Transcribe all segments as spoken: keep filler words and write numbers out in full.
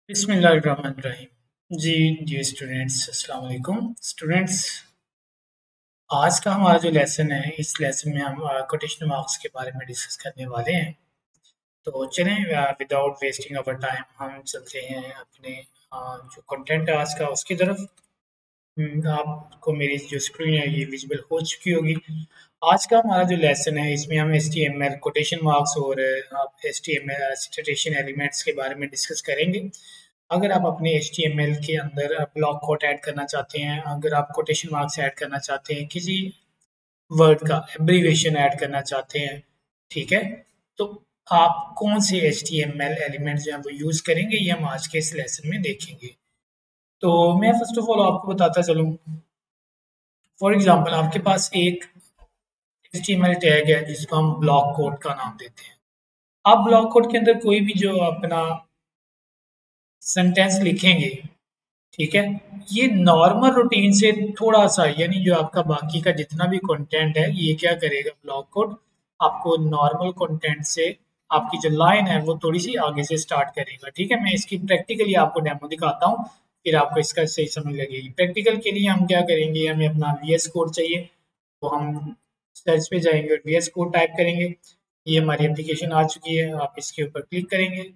बिस्मिल्लाहिर्रहमानिर्रहीम। जी जी स्टूडेंट्स, अस्सलाम वालेकुम स्टूडेंट्स। आज का हमारा जो लेसन है, इस लेसन में हम कोटेशन मार्क्स के बारे में डिस्कस करने वाले हैं। तो चलें, विदाउट वेस्टिंग अवर टाइम हम चलते हैं अपने अ, जो कंटेंट है आज का उसकी तरफ। हम्म, आपको मेरी जो स्क्रीन है ये विजिबल हो चुकी होगी। आज का हमारा जो लेसन है इसमें हम H T M L quotation marks और H T M L citation elements के बारे में डिस्कस करेंगे। अगर आप अपने एच टी एम एल के अंदर ब्लॉक कोट ऐड करना चाहते हैं, अगर आप कोटेशन मार्क्स ऐड करना चाहते हैं, किसी वर्ड का एब्रीवेशन ऐड करना चाहते हैं, ठीक है, तो आप कौन से H T M L elements जो हैं वो यूज़ करेंगे, ये हम आज के इस लेसन में देखेंगे। तो मैं फर्स्ट ऑफ ऑल आपको बताता चलूँ। फॉर एग्जांपल आपके पास एक H T M L tag है जिसको हम ब्लॉक कोड का नाम देते हैं। आप ब्लॉक कोड के अंदर कोई भी जो अपना सेंटेंस लिखेंगे, ठीक है, ये नॉर्मल रूटीन से थोड़ा सा, यानी जो आपका बाकी का जितना भी कंटेंट है ये क्या करेगा, ब्लॉक कोड आपको नॉर्मल कंटेंट से आपकी जो लाइन है वो थोड़ी सी आगे से स्टार्ट करेगा। ठीक है, मैं इसकी प्रैक्टिकली आपको डेमो दिखाता हूँ, फिर आपको इसका सही समझ लगेगी। प्रैक्टिकल के लिए हम क्या करेंगे, हमें अपना वी एस कोड चाहिए, तो हम सर्च पे जाएंगे और वी एस कोड टाइप करेंगे। ये हमारी एप्लीकेशन आ चुकी है, आप इसके ऊपर क्लिक करेंगे।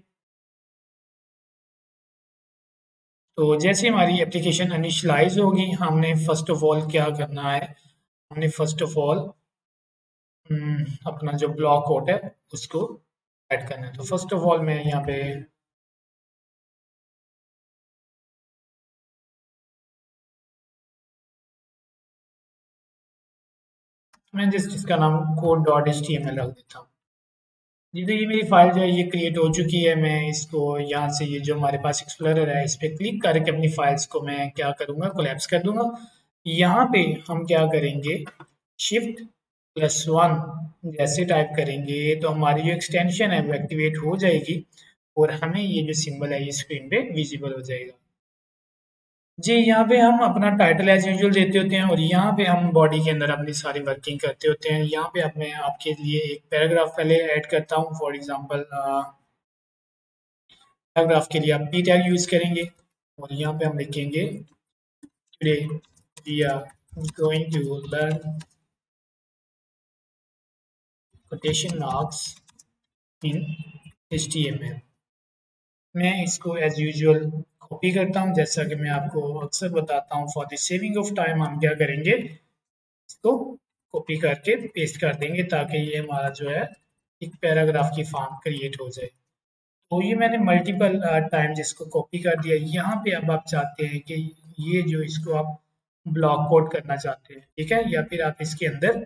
तो जैसे हमारी एप्लीकेशन इनिशियलाइज होगी, हमने फर्स्ट ऑफ ऑल क्या करना है, हमने फर्स्ट ऑफ ऑल अपना जो ब्लॉक कोड है उसको ऐड करना है। तो फर्स्ट ऑफ ऑल मैं यहाँ पे मैं जिस जिसका नाम code dot H T M L रख देता हूँ। जी, तो ये मेरी फाइल जो है ये क्रिएट हो चुकी है। मैं इसको यहाँ से, ये जो हमारे पास एक्सप्लोरर है, इस पर क्लिक करके अपनी फाइल्स को मैं क्या करूँगा, कोलैप्स कर दूंगा। यहाँ पे हम क्या करेंगे, शिफ्ट प्लस वन जैसे टाइप करेंगे तो हमारी जो एक्सटेंशन है वो एक्टिवेट हो जाएगी और हमें ये जो सिंबल है ये स्क्रीन पे विजिबल हो जाएगा। जी, यहाँ पे हम अपना टाइटल एज यूजुअल देते होते हैं और यहाँ पे हम बॉडी के अंदर अपनी सारी वर्किंग करते होते हैं। यहाँ पे अब मैं आपके लिए एक पैराग्राफ पहले ऐड करता हूँ। फॉर एग्जांपल पैराग्राफ के लिए आप पी टैग यूज करेंगे और यहाँ पे हम लिखेंगे today we are going to learn quotation marks in H T M L. मैं इसको एज यूजुअल कॉपी करता हूँ, जैसा कि मैं आपको अक्सर बताता हूँ। For the saving of time हम क्या करेंगे, इसको कॉपी करके पेस्ट कर देंगे ताकि ये हमारा जो है एक पैराग्राफ की फॉर्म क्रिएट हो जाए। तो ये मैंने मल्टीपल टाइम्स इसको कॉपी कर दिया। यहाँ पे अब आप चाहते हैं कि ये जो इसको आप ब्लॉक कोड करना चाहते हैं, ठीक है, या फिर आप इसके अंदर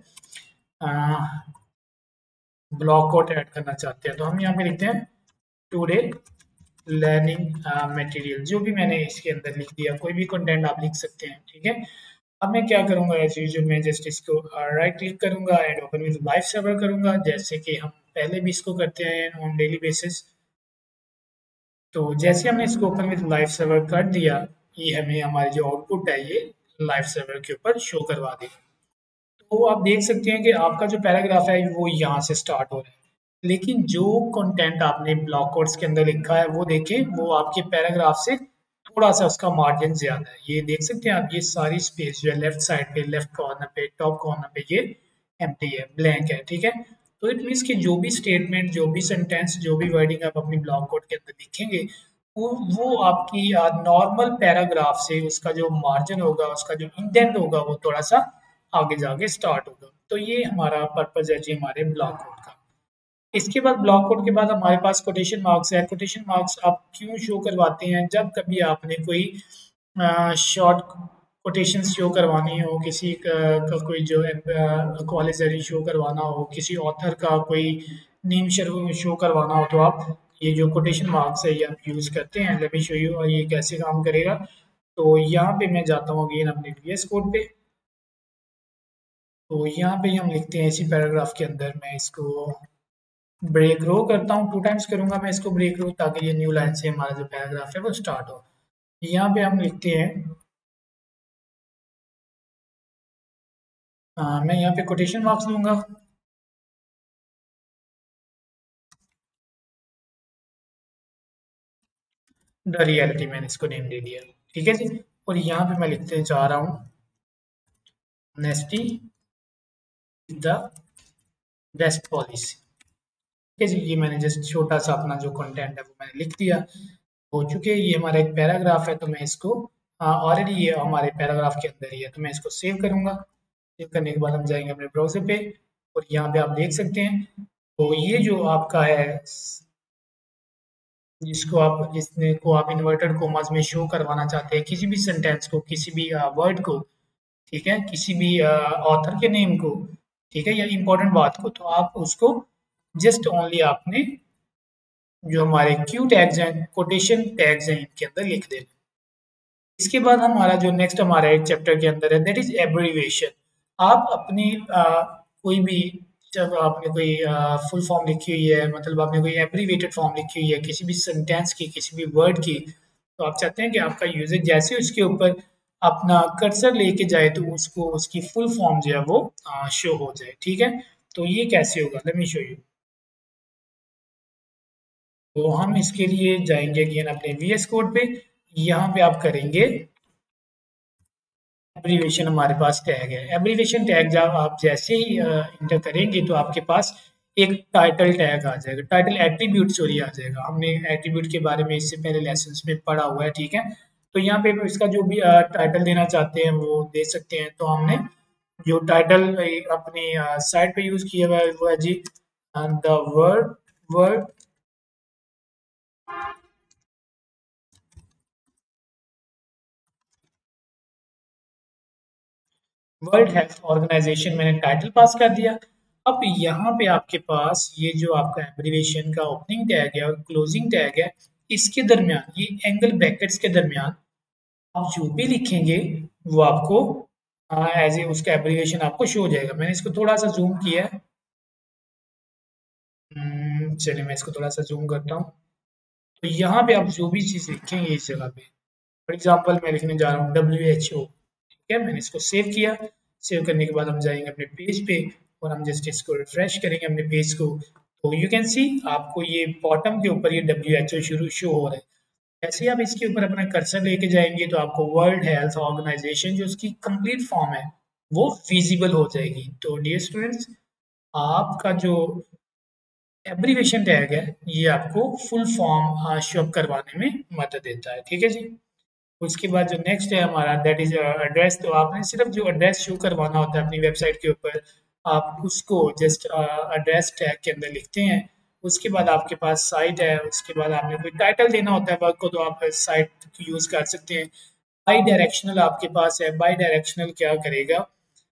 ब्लॉक कोड ऐड करना चाहते हैं, तो हम यहाँ पे लिखते हैं टुडे लर्निंग मटेरियल, जो भी मैंने इसके अंदर लिख दिया। कोई भी कंटेंट आप लिख सकते हैं, ठीक है। अब मैं क्या करूंगा, एज यूजुअल मैं जस्ट इसको राइट क्लिक करूंगा and open with live server करूंगा, जैसे कि हम पहले भी इसको करते हैं ऑन डेली बेसिस। तो जैसे हमने इसको ओपन विद लाइव सर्वर कर दिया, ये हमें हमारी जो आउटपुट है ये लाइव सर्वर के ऊपर शो करवा देगा। तो आप देख सकते हैं कि आपका जो पैराग्राफ है वो यहाँ से स्टार्ट हो रहा है, लेकिन जो कंटेंट आपने ब्लॉक कोड्स के अंदर लिखा है वो देखें, वो आपके पैराग्राफ से थोड़ा सा उसका मार्जिन ज्यादा है। ये देख सकते हैं आप, ये सारी स्पेस जो है लेफ्ट साइड पे, लेफ्ट कॉर्नर पे, टॉप कॉर्नर पे ये एम्प्टी है, ब्लैंक है, ठीक है। तो इट मीन्स कि जो भी स्टेटमेंट, जो भी सेंटेंस, जो भी वर्डिंग आप अपनी ब्लॉक कोड के अंदर लिखेंगे, वो वो आपकी नॉर्मल पैराग्राफ से उसका जो मार्जिन होगा, उसका जो इंडेंट होगा, वो थोड़ा सा आगे जाके स्टार्ट होगा। तो ये हमारा पर्पज है जी हमारे ब्लॉक कोड का। इसके बाद ब्लॉक कोड के बाद हमारे पास कोटेशन मार्क्स है। कोटेशन मार्क्स आप क्यों शो करवाते हैं, जब कभी आपने कोई शॉर्ट कोटेशन शो करवानी हो, किसी का, का कोई जो है कॉलेज शो करवाना हो, किसी ऑथर का कोई नेम शो करवाना हो, तो आप ये जो कोटेशन मार्क्स है ये आप यूज़ करते हैं। लेट मी शो यू और ये कैसे काम करेगा। तो यहाँ पे मैं जाता हूँ अगेन अपने वी एस कोड पे। तो यहाँ पे हम लिखते हैं इसी पैराग्राफ के अंदर, मैं इसको ब्रेक रो करता हूँ, टू टाइम्स करूंगा मैं इसको ब्रेक रो, ताकि ये न्यू लाइन से हमारा जो पैराग्राफ है वो स्टार्ट हो। यहाँ पे हम लिखते हैं, आ, मैं यहाँ पे कोटेशन मार्क्स लूंगा। द रियलिटी मैंने इसको नेम दे दिया, ठीक है जी। और यहाँ पे मैं लिखते जा रहा हूँ नेस्टी द बेस्ट पॉलिसी, ठीक है जी। ये मैंने जस्ट छोटा सा अपना जो कंटेंट है वो मैंने लिख दिया, हो चुके। ये हमारा एक पैराग्राफ है, तो मैं इसको ऑलरेडी ये हमारे पैराग्राफ के अंदर ही है, तो मैं इसको सेव करूंगा। सेव करने के बाद हम जाएंगे अपने ब्राउजर पे और यहाँ पे आप देख सकते हैं, तो ये जो आपका है जिसको आप जिसने को आप इन्वर्टेड कोमास में शो करवाना चाहते हैं किसी भी सेंटेंस को, किसी भी वर्ड को, ठीक है, किसी भी ऑथर के नेम को, ठीक है, या इम्पोर्टेंट बात को, तो आप उसको जस्ट ओनली आपने जो हमारे क्यू टैग्स हैं, कोटेशन टैग्स हैं, इनके अंदर लिख देना। इसके बाद हमारा जो नेक्स्ट हमारा एक चैप्टर के अंदर है दैट इज एब्रीविएशन। आप अपनी आ, कोई भी जब आपने कोई फुल फॉर्म लिखी हुई है, मतलब आपने कोई एब्रीवेटेड फॉर्म लिखी हुई है किसी भी सेंटेंस की, किसी भी वर्ड की, तो आप चाहते हैं कि आपका यूजर जैसे उसके ऊपर अपना कर्सर लेके जाए तो उसको उसकी फुल फॉर्म जो है वो शो हो जाए, ठीक है। तो ये कैसे होगा, लेट मी शो यू। तो हम इसके लिए जाएंगे अगेन अपने वीएस कोड पे, यहाँ पे आप करेंगे एब्रीवेशन, हमारे पास टैग है। एब्रीवेशन टैग जब आप जैसे ही इंटर करेंगे तो आपके पास एक टाइटल टैग आ जाएगा, टाइटल एट्रीब्यूट सॉरी आ जाएगा। हमने एट्रीब्यूट के बारे में इससे पहले लेसन्स में पढ़ा हुआ है, ठीक है। तो यहाँ पे इसका जो भी टाइटल देना चाहते हैं वो दे सकते हैं। तो हमने जो टाइटल अपनी साइट पे यूज किया हुआ है वो है जी the word word World Health Organization, मैंने टाइटल पास कर दिया। अब यहाँ पे आपके पास ये जो आपका एब्रीविएशन का ओपनिंग टैग है और क्लोजिंग टैग है, इसके दरमियान ये एंगल ब्रैकेट्स के दरमियान आप जो भी लिखेंगे वो आपको एज ए उसका एब्रीविएशन आपको शो हो जाएगा। मैंने इसको थोड़ा सा जूम किया है, हम्म, चलिए मैं इसको थोड़ा सा जूम करता हूँ। तो यहाँ पे आप जो भी चीज़ लिखेंगे इस जगह पे, फॉर एग्जाम्पल मैं लिखने जा रहा हूँ डब्ल्यू एच ओ, ठीक है। मैंने इसको सेव किया। सेव करने के बाद हम जाएंगे अपने पेज पे और हम जस्ट इसको रिफ्रेश करेंगे अपने पेज को, तो यू कैन सी आपको ये बॉटम के ऊपर ये डब्ल्यू एच ओ शुरू शो हो रहा है। जैसे ही आप इसके ऊपर अपना कर्सर लेके जाएंगे तो आपको वर्ल्ड हेल्थ ऑर्गेनाइजेशन जो उसकी कंप्लीट फॉर्म है वो विजिबल हो जाएगी। तो डियर स्टूडेंट्स, आपका जो एब्रीवेशन टैग है ये आपको फुल फॉर्म शो करवाने में मदद देता है, ठीक है जी। उसके बाद जो नेक्स्ट है हमारा दैट इज एड्रेस। तो आपने सिर्फ जो एड्रेस शो करवाना होता है अपनी वेबसाइट के ऊपर, आप उसको जस्ट एड्रेस टैग के अंदर लिखते हैं। उसके बाद आपके पास साइट है, उसके बाद आपने कोई टाइटल देना होता है वर्क को, तो आप साइट यूज कर सकते हैं। बाई डायरेक्शनल आपके पास है, बाई डायरेक्शनल क्या करेगा,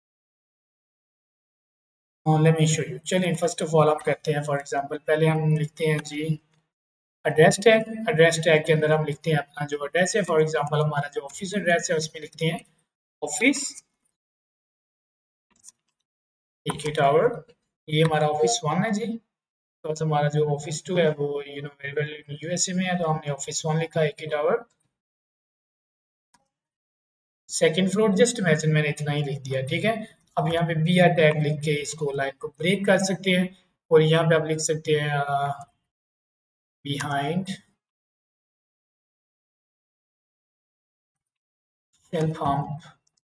लेट मी शो यू। चलिए फर्स्ट ऑफ ऑल हम करते हैं, फॉर एग्जांपल पहले हम लिखते हैं जी एड्रेस टैग। एड्रेस टैग के अंदर हम लिखते हैं अपना जो एड्रेस है, फॉर एग्जांपल हमारा जो ऑफिस एड्रेस है उसमें लिखते हैं ऑफिस एके टावर। ये हमारा ऑफिस वन है जी, तो हमारा जो ऑफिस टू है वो यू नो यूएसए में है, तो हमने ऑफिस वन लिखा AK tower second floor. Just imagine मैंने इतना ही लिख दिया, ठीक है। अब यहाँ पे बी आर टैग लिख के इसको लाइन को ब्रेक कर सकते हैं और यहाँ पे आप लिख सकते हैं बिहाइंड सेल्फ हार्म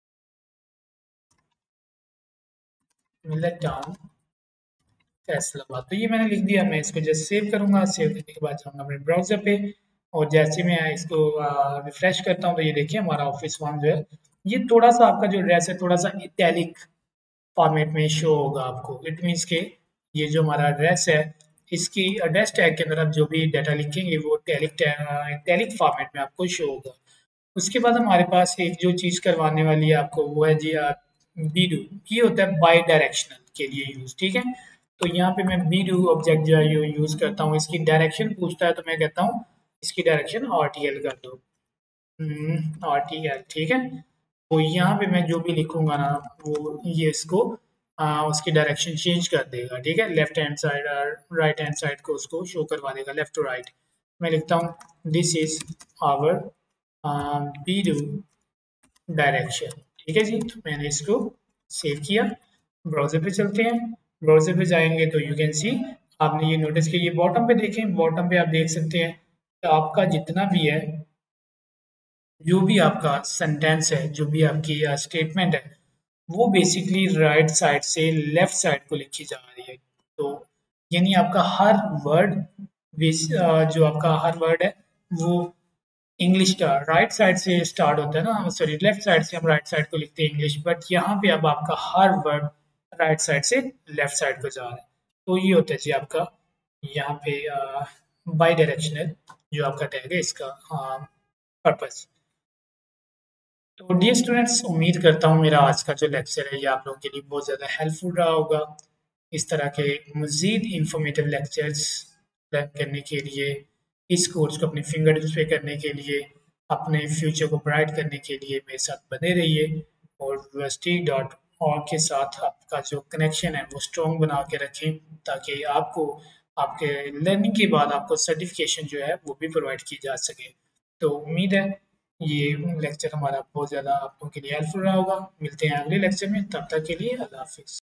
मिलेट टाउन फैसलाबाद। तो ये मैंने लिख दिया, मैं इसको जस्ट सेव करूंगा। सेव करने के बाद जाऊंगा अपने ब्राउजर पे और जैसे मैं इसको रिफ्रेश करता हूँ तो ये देखिए हमारा ऑफिस वन जो है ये थोड़ा सा आपका जो एड्रेस है थोड़ा सा इटैलिक फॉर्मेट में शो होगा आपको। इट मीन्स के ये जो हमारा एड्रेस है इसकी एड्रेस टैग के अंदर आप जो भी डाटा लिखेंगे वो टैलिक टैलिक फॉर्मेट में आपको शो होगा। उसके बाद हमारे पास एक जो चीज़ करवाने वाली है आपको वो है जी बी डू। ये होता है बाई डायरेक्शनल के लिए यूज, ठीक है। तो यहाँ पे मैं बी डू ऑब्जेक्ट जो है यूज करता हूँ, इसकी डायरेक्शन पूछता है तो मैं कहता हूँ इसकी डायरेक्शन आर टी एल कर दो, आर टी एल, ठीक है। तो यहाँ पे मैं जो भी लिखूंगा ना वो ये इसको आ, उसकी डायरेक्शन चेंज कर देगा, ठीक है। लेफ्ट हैंड साइड और राइट हैंड साइड को उसको शो करवा देगा, लेफ्ट टू राइट। मैं लिखता हूँ दिस इज आवर बी डू डायरेक्शन, ठीक है जी। तो मैंने इसको सेव किया। ब्राउजर पे चलते हैं, ब्राउजर पे जाएंगे तो यू कैन सी आपने ये नोटिस किया, ये बॉटम पे देखें, बॉटम पे आप देख सकते हैं कि आपका जितना भी है जो भी आपका सेंटेंस है, जो भी आपकी स्टेटमेंट है, वो बेसिकली राइट साइड से लेफ्ट साइड को लिखी जा रही है। तो यानी आपका हर वर्ड, जो आपका हर वर्ड है वो इंग्लिश का राइट साइड से स्टार्ट होता है ना, सॉरी लेफ्ट साइड से हम राइट साइड को लिखते हैं इंग्लिश, बट यहाँ पे अब आपका हर वर्ड राइट साइड से लेफ्ट साइड को जा रहा है। तो ये होता है जी आपका यहाँ पे बाई डायरेक्शनल जो आपका टैग है इसका पर्पस। तो डियर स्टूडेंट्स, उम्मीद करता हूँ मेरा आज का जो लेक्चर है ये आप लोगों के लिए बहुत ज़्यादा हेल्पफुल रहा होगा। इस तरह के मज़ीद इंफॉर्मेटिव लेक्चर्स लर्न करने के लिए, इस कोर्स को अपने फिंगर टिप्स पे करने के लिए, अपने फ्यूचर को ब्राइट करने के लिए मेरे साथ बने रहिए और यूनिवर्सिटी डॉट ऑर्ग के साथ आपका जो कनेक्शन है वो स्ट्रॉन्ग बना के रखें, ताकि आपको आपके लर्निंग के बाद आपको सर्टिफिकेशन जो है वो भी प्रोवाइड की जा सके। तो उम्मीद है ये लेक्चर हमारा बहुत ज़्यादा आप लोगों के लिए हेल्पफुल रहा होगा। मिलते हैं अगले लेक्चर में, तब तक के लिए अल्लाह हाफ़िज़।